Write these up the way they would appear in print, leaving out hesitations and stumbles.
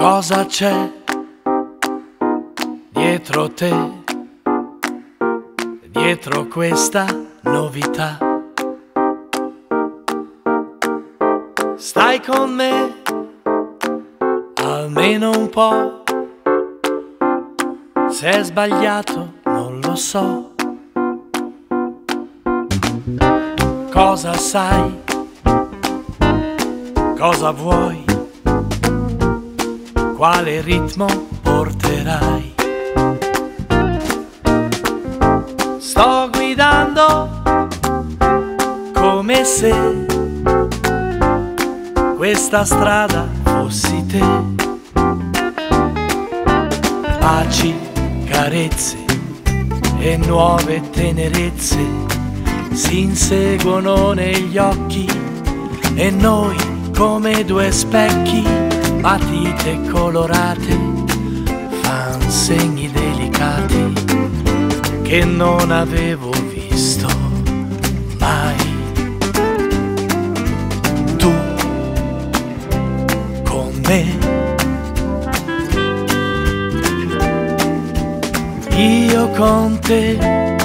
Cosa c'è dietro te, dietro questa novità? Stai con me almeno un po'. Se è sbagliato non lo so. Cosa sai? Cosa vuoi? Quale ritmo porterai? Sto guidando come se questa strada fossi te. Baci, carezze e nuove tenerezze si inseguono negli occhi e noi come due specchi, matite colorate, fan segni delicati che non avevo visto mai. Tu con me, io con te,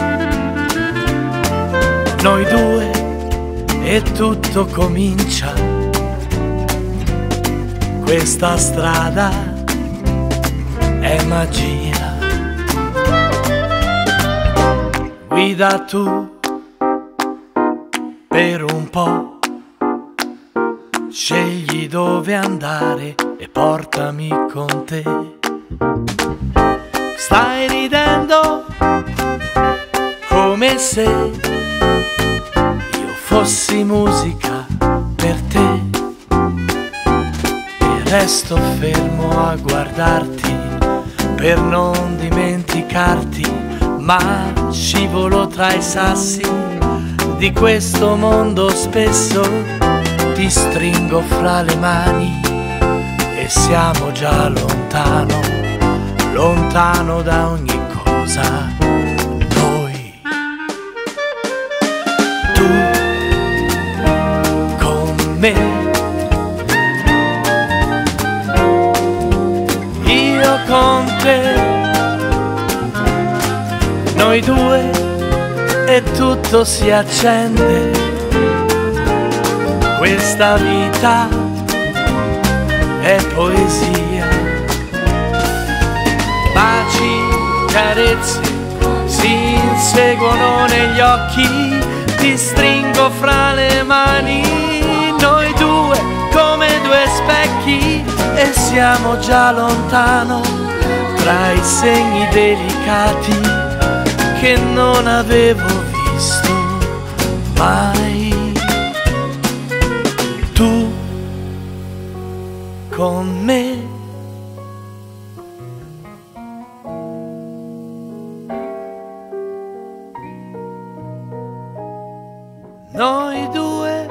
noi due e tutto comincia. Questa strada è magia. Guida tu per un po', scegli dove andare e portami con te. Stai ridendo come se io fossi musica per te. Resto fermo a guardarti per non dimenticarti, ma scivolo tra i sassi di questo mondo spesso. Ti stringo fra le mani e siamo già lontano, lontano da ogni cosa. Noi, tu con me, con te, noi due e tutto si accende. Questa vita è poesia. Baci, carezze si inseguono negli occhi, ti stringo fra le mani, noi due come due specchi e siamo già lontano tra i segni delicati che non avevo visto mai. Tu con me, noi due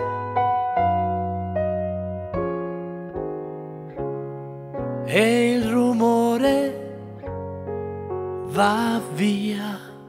e il rumore va via.